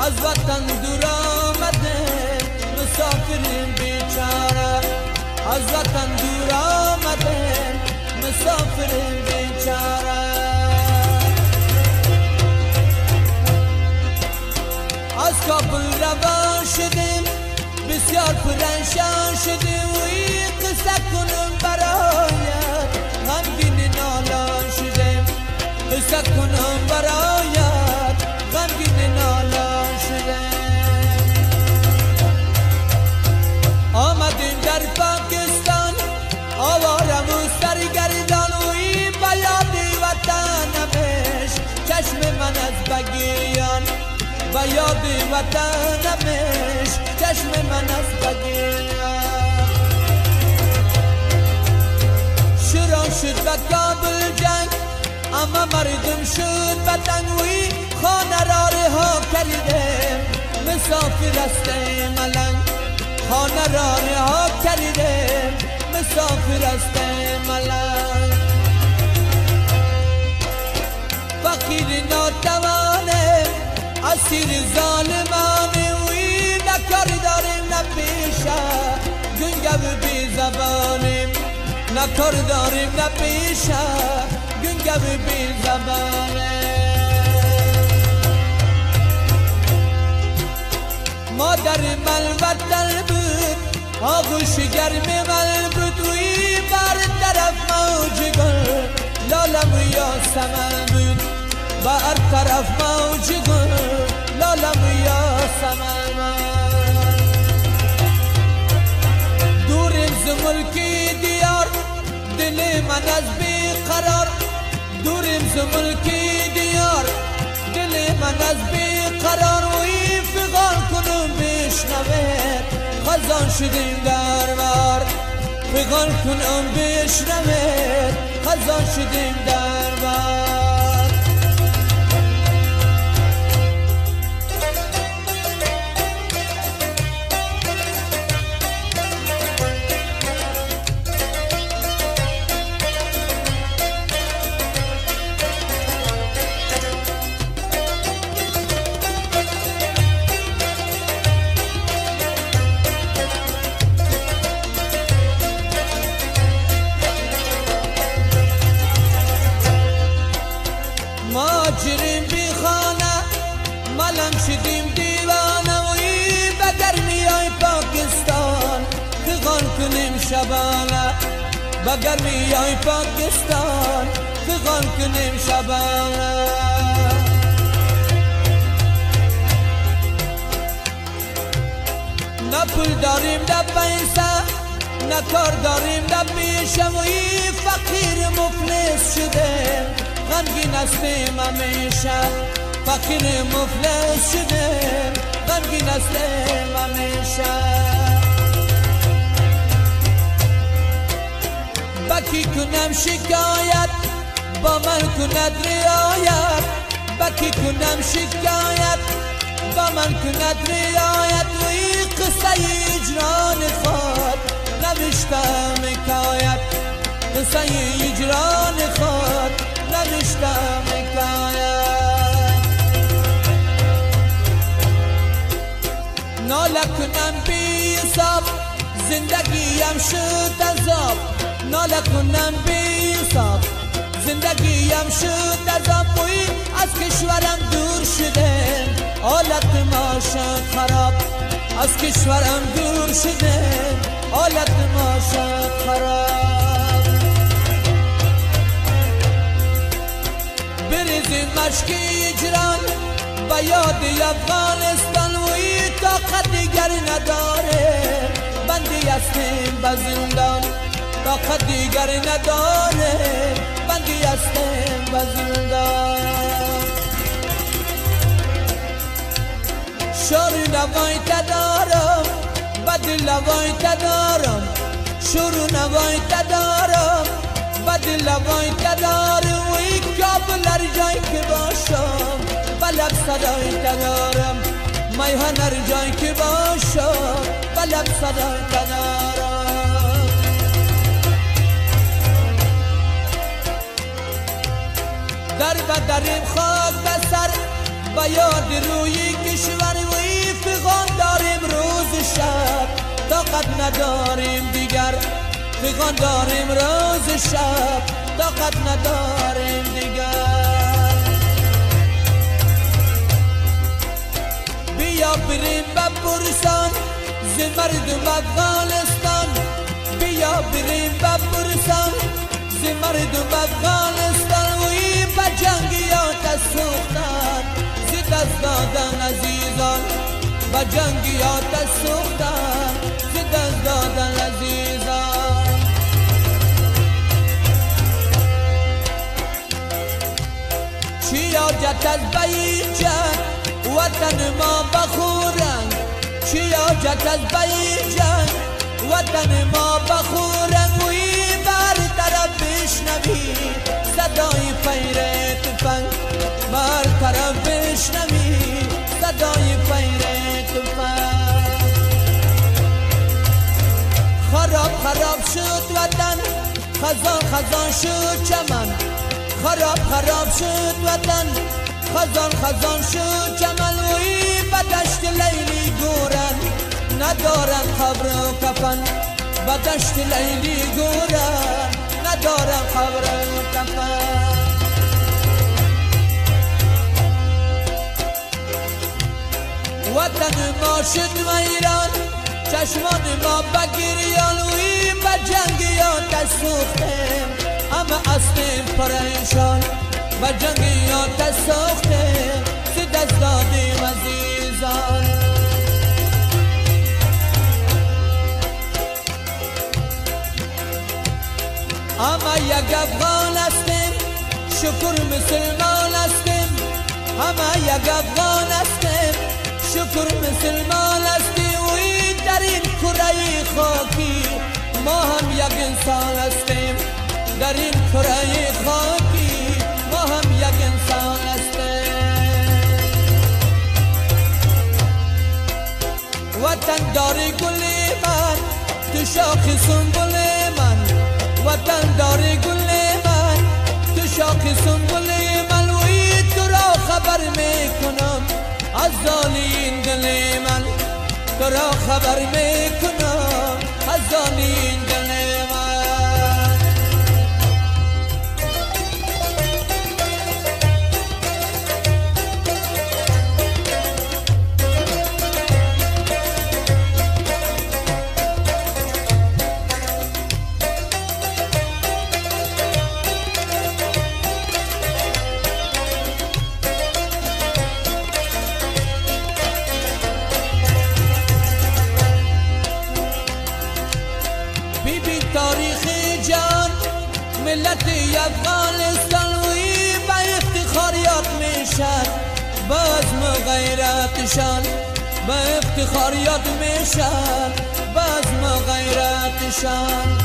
از وطن دور آمده مسافریم بیچاره از وطن دور آمده مسافریم بیچاره از کابل روان شدیم بسیار پرنشان شدیم و این قصه کنم برایت غمگین نالان شدیم قصه کنم برایت غمگین نالان شدیم آمدیم در پاکستان آوارم و سرگردان و این بیاد وطنمش چشم من از بگیان و یاد وطنمش چشم من از بگیان شروع شد به کابل جنگ اما مردم شد بدنگوی خانه را رها کردیم مسافر هستیم ملنگ خانه را رها کردیم مسافر هستیم ملنگ فقیر ناتوانه اسیر ظالمانه وی نکار داریم نپیشه گنگو بی زبانیم نکار داریم نپیشه گنگو بی زبانه مادر من وطن بود آغوش گرم من بود وی بر طرف موج گل لالم و یاسمن بود بر طرف موج گل لالم و یاسمن دوریم ز ملکی دیار دل من از بیقرار دوریم ز ملکی دیار دل من از بیقرار و این فغان کنم بشنوه خزان شدیم دربار فغان کنم بشنوه خزان شدیم دربار ماجریم بی خانه ملنگ شدیم دیوانه و این بگر میای پاکستان فغان کنیم شبانه بگر میای پاکستان فغان کنیم شبانه نه پول داریم نه پیسه نه کار داریم نه پیشه و این فقیر مفلس شدیم غمگین هستیم همیشه فقیر مفلس شدیم غمگین هستیم همیشه بکی کنم شکایت با من کند رعایت بکی کنم شکایت با من کند رعایت و این قصه اجران خود نوشتم حکایت قصه اجران خود نوشتم حکایت ناله کنم بی حساب زندگیم شد عذاب ناله کنم بی حساب زندگیم شد عذاب وی از کشورم دور شده حالت ما شد خراب از کشورم دور شده حالت ما شد خراب بریزیم مشک هجران به یاد افغانستان و این طاقت دیگر نداره بندی هستیم به زندان طاقت دیگر نداره بندی هستیم به زندان شور نوای تدارم بدل نوای تدارم شور نوای تدارم بدل نوای تدارم و این کابل هر جایی که باشم بلب صدای تدارم میهن هر جایی که باشم بلب صدای تدارم در بدریم خاک بسر با یاد روی کشور وی فغان داریم روز شب طاقت نداریم دیگر فغان داریم روز شب طاقت نداریم دیگر بیا بریم بپرسان ز مردم افغانستان بیا بریم بپرسان ز مردم افغانستان وی به جنگیات سوختن ز دست دادن عزیزان به جنگیات سوختن ز دست دادن عزیزان چیا جت از بیجن وطن ما بخورن چیا جت از بیجن وطن ما بخورن وی بر طرف بشنوی صدای پیر تفنگ بر طرف بشنوی صدای پیر تفنگ خراب خراب شد وطن خزان خزان شد چمن خراب خراب شد وطن خزان خزان شد چمن وی به دشت لیلی گورن ندارن قبر و کفن به دشت لیلی گورن ندارن قبر و کفن وطن ما شد ویران چشمان ما بگریان وی به جنگیات سوختیم اما هستیم پریشان به جنگیات سوختیم ز دست دادیم عزیزان اما یک افغان هستیم شکر مسلمان هستیم اما یک افغان هستیم شکر مسلمان هستیم وی در این کره خاکی ما هم یک انسان هستیم در این کره خاکی ما هم یک انسان هستیم وطن داری گل من تو شاخ سنبل من وطن داری گل من تو شاخ سنبل من وی تو را خبر میکنم از زالین دل من تو را خبر میکنم از زالین دل من تاریخ جان ملت افغانستان وی به افتخار یاد میشد بزم و غیرتشان به افتخار یاد میشد بزم و غیرتشان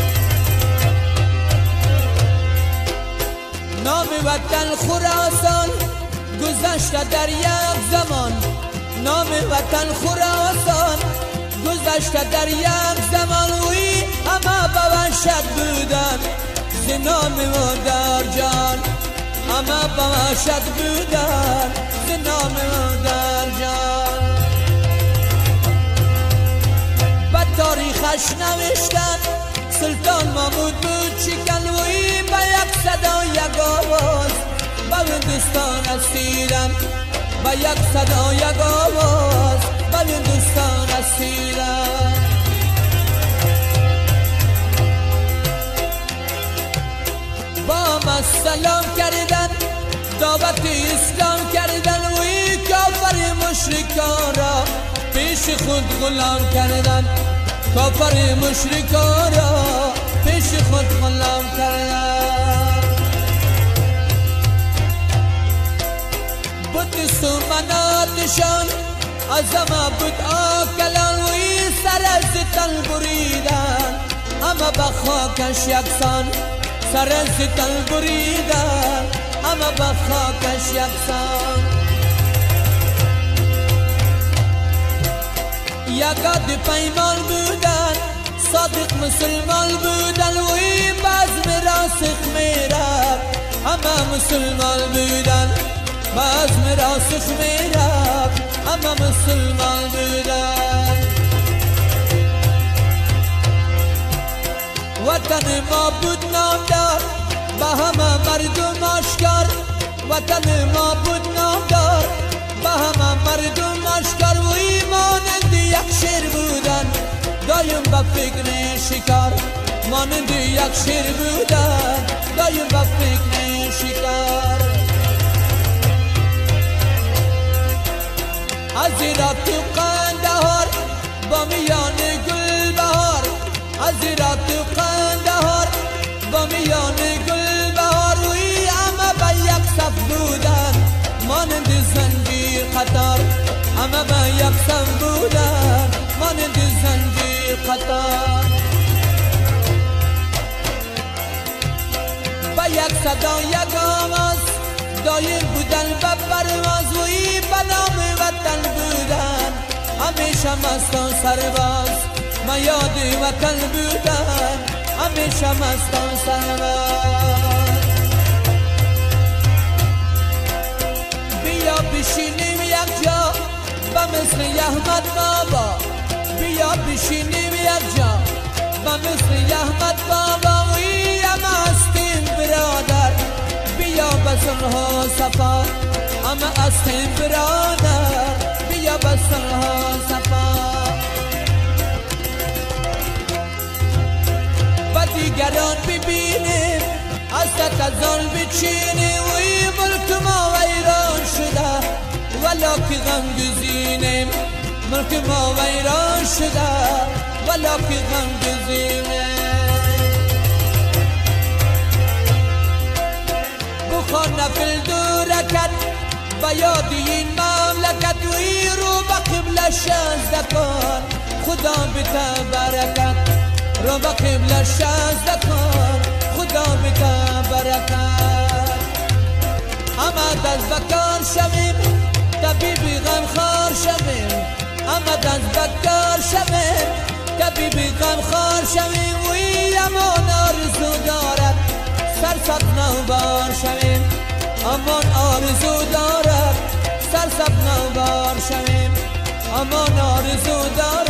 نام وطن خراسان گذشته در یک زمان نام وطن خراسان گذشته در یک زمان وی اما به وحشت بودن ز نام مادر جان اما به وحشت بودن ز نام مادر جان به تاریخش نوشتن سلطان محمود بود شکن وی به یک صدا یک آواز به هندوستان اسیرم به یک صدا یک آواز به هندوستان اسیرم با ما سلام کردن دعوت اسلام کردن وی کافر مشرکان را پیش خود غلام کردن کافر مشرکان را پیش خود غلام کردن بود سومناتشان از بود آکلان وی سر از تن بریدن اما به خاکش یکسان سر از تن بریدن اما به خاکش یکسان یکاد پیمان بودن صادق مسلمان بودن وی بزم راسخ میرد اما مسلمان بودن بزم راسخ میرفت اما مسلمان بودن. وطن ما بود نامدار به همه مردم آشکار، وطن ما بود نامدار به همه مردم آشکار. و مانند یک شیر بودن دایم به فکر شکار، مانند یک شیر بودن دایم به فکر شکار. از ایراد تو قندهار با میان گل بهار، از ایراد تو قندهار با میان گل بهار. روی همه به یک صف بودن مانند زنجیر قطار، همه به یک صف بودن مانند زنجیر قطار. با یک صدا یک آواز دایم بودن به پرواز. وی به نام وطن بودن همیشه مستان سرباز، ما یاد وطن بودن همیشه مستان سرباز. بیا بشینیم یک جا به مثل احمد بابا، بیا بشینیم یک جا به مثل احمد بابا. وی همه هستیم برادر بیا به صلح و صفا، همه هستیم برادر بیا به صلح و صفا. و دیگران ببینیم حسرت از آن بچینیم. وی ملک ما ویران شده ولی که غم گزینیم، ملک ما ویران شده ولی که غم گزینیم. بخوان نفل دو رکت با یاد این مملکت. وی رو به قبله 16 کن خدا بده برکت، رو به قبله 16 کن خدا بده برکت. همه دست بکار شویم طبیبی غمخوار شویم، همه دست بکار شویم طبیبی غمخوار شویم. وی امان آرزو دارد سرسبز نوبار شویم، امان آرزو دارد سرسبز نوبار شویم، امان آرزو دارد